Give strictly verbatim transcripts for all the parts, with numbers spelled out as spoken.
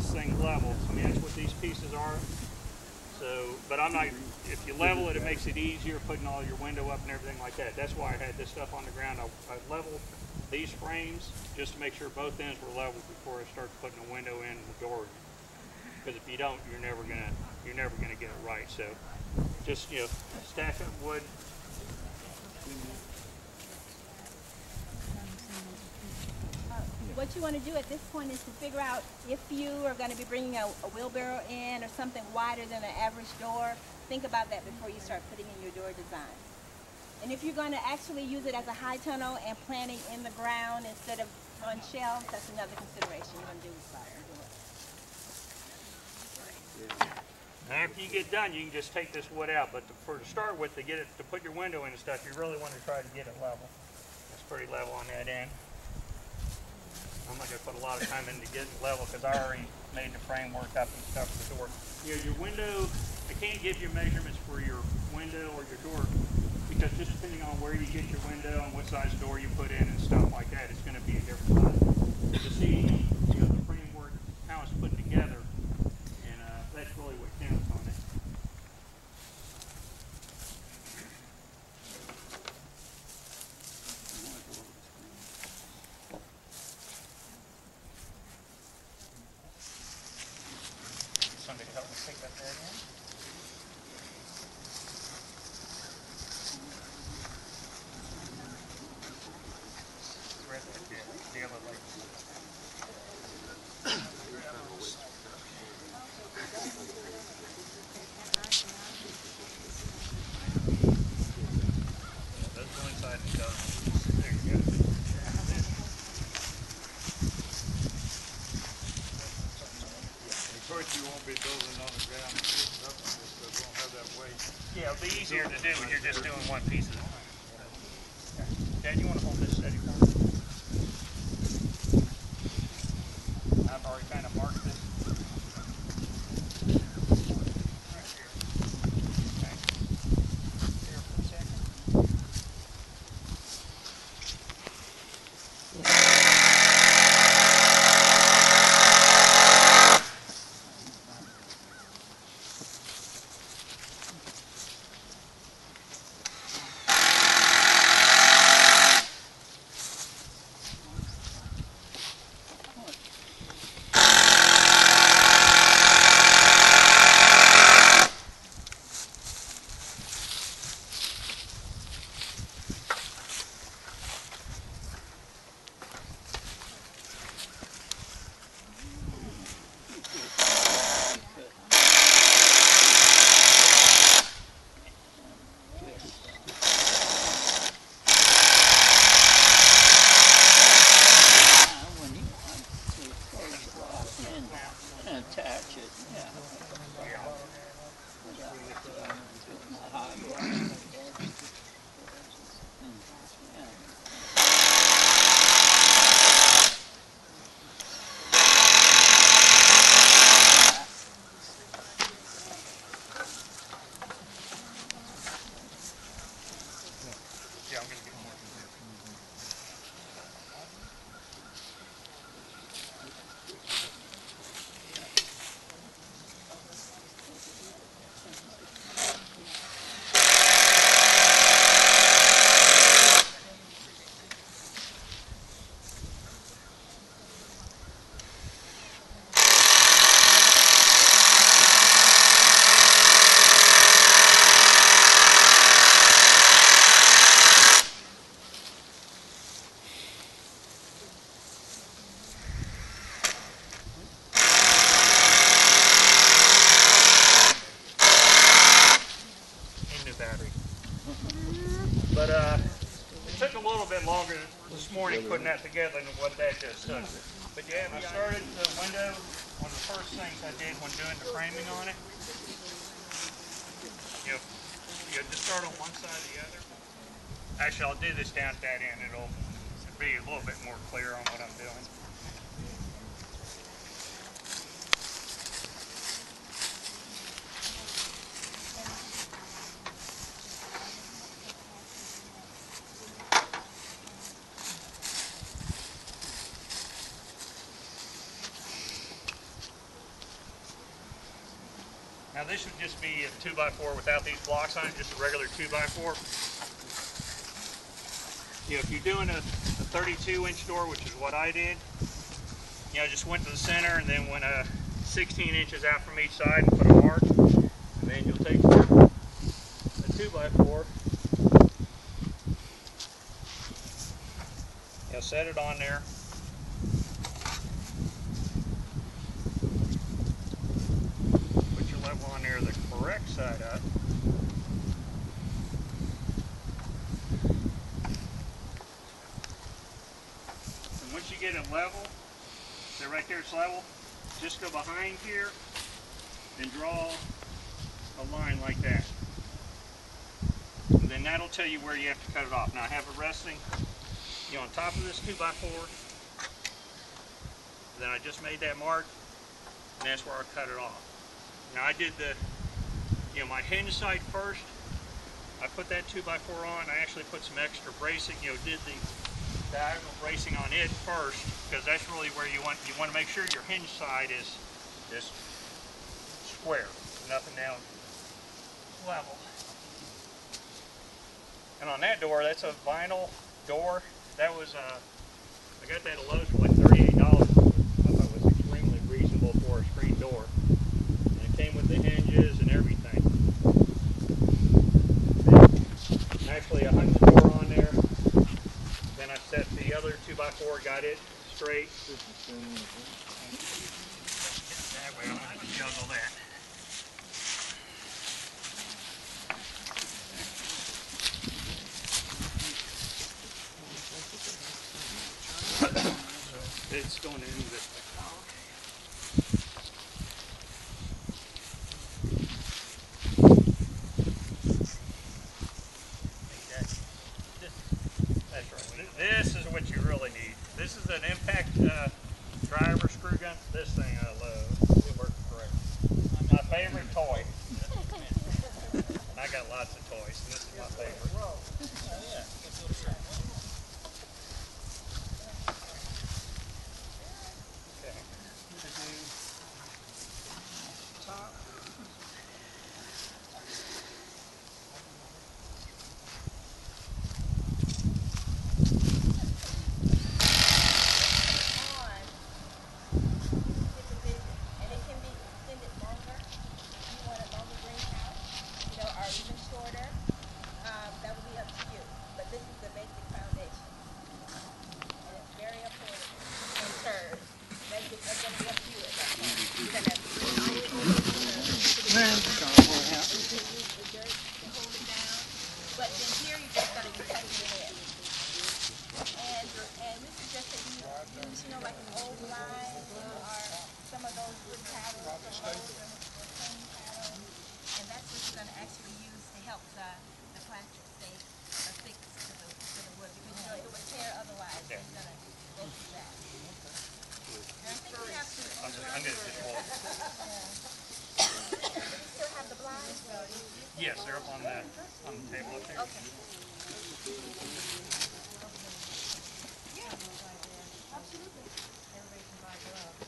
this thing level. I mean, that's what these pieces are. So, but I'm not, if you level it, it makes it easier putting all your window up and everything like that. That's why I had this stuff on the ground. I, I leveled these frames just to make sure both ends were level before I start putting a window in the door. Because if you don't, you're never gonna, you're never gonna get it right. So, just, you know, stack up wood. What you want to do at this point is to figure out if you are going to be bringing a, a wheelbarrow in or something wider than an average door. Think about that before you start putting in your door design. And if you're going to actually use it as a high tunnel and planting in the ground instead of on shelves, that's another consideration you're going to do with fire. Now, after you get done, you can just take this wood out. But to, for to start with, to get it to put your window in and stuff, you really want to try to get it level. It's pretty level on that end. I'm not going to put a lot of time into getting level because I already made the framework up and stuff for the door. You know, your window, I can't give you measurements for your window or your door because just depending on where you get your window and what size door you put in and stuff like that, it's going to be a different size. To see, you know, the framework, how it's put together, and uh, that's really what counts on it. Somebody help me take that there again. Right there, the other leg. That's one side and the other. There you go. Of course, you won't be building on the ground and picking up on this, but it won't have that weight. Yeah, it'll be easier to do when you're just doing one piece at a time. Dad, you want to hold this steady for me? I've already kind of marked this. Right here. Okay. Here for a second. Attach it, yeah. Yeah, I'm going to get more. Battery. But uh, it took a little bit longer this morning putting that together than what that just took. But yeah, I started the window, one of the first things I did when doing the framing on it. You know, you just start on one side or the other. Actually, I'll do this down at that end. It'll be a little bit more clear on what I'm doing. Now this would just be a two by four without these blocks on it, just a regular two by four. You know, if you're doing a, a thirty-two inch door, which is what I did, you know, just went to the center and then went uh, sixteen inches out from each side and put a mark. And then you'll take a two by four, you'll set it on there. Put your level on there the correct side up. And once you get it level, so right there it's level, just go behind here and draw a line like that. And then that'll tell you where you have to cut it off. Now I have it resting, you know, on top of this two by four. Then I just made that mark, and that's where I cut it off. Now I did the, you know, my hinge side first. I put that two by four on. I actually put some extra bracing, you know, did the diagonal bracing on it first, because that's really where you want, you want to make sure your hinge side is just square, nothing down level. And on that door, that's a vinyl door. That was, uh, I got that at Lowe's for like thirty-eight dollars. I thought it was extremely reasonable for a screen door. And it came with the hinges and everything. And actually, I hung the door on there. Then I set the other two by four, got it straight. That way, I don't have to juggle that. It's going in this way. Oh, okay. This, that's right. This is what you really need. This is an impact uh, driver screw gun. This thing I love. It works great. My favorite toy. And I got lots of toys, and this is my favorite. Yes, they're up on the, on the table up there. Okay. Yeah, absolutely. Everybody can buy gloves.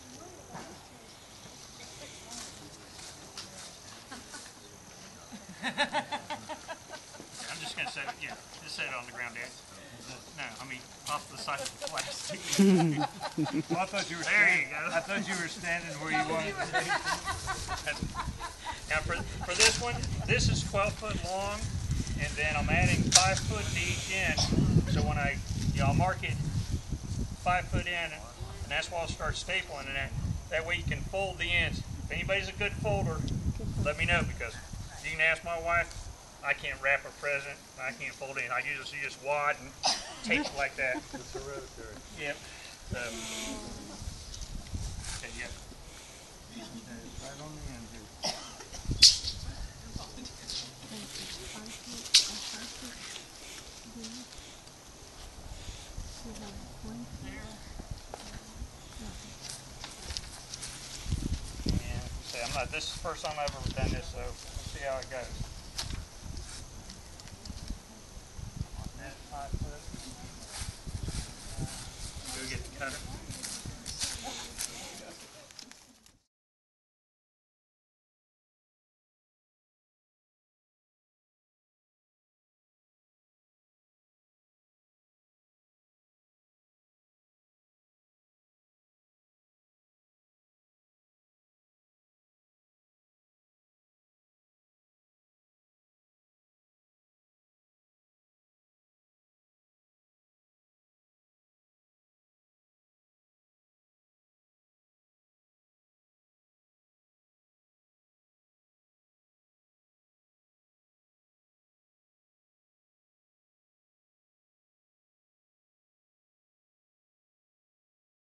Yeah, I'm just going to set it, yeah, just set it on the ground there. No, I mean, off the side of the plastic. Well, I thought you were there standing, you go. I thought you were standing where you wanted to be. Now for, for this one, this is twelve foot long, and then I'm adding five foot to each end. So when I, you know, I'll mark it five foot in, and that's why I'll start stapling it. That way you can fold the ends. If anybody's a good folder, let me know, because you can ask my wife. I can't wrap a present. I can't fold it in. I usually just wad and tape it like that. It's hereditary. Yep. So, okay, yep. Right on the end here. And say I'm not. This is the first time I've ever done this, so we'll see how it goes. Go get the cutter.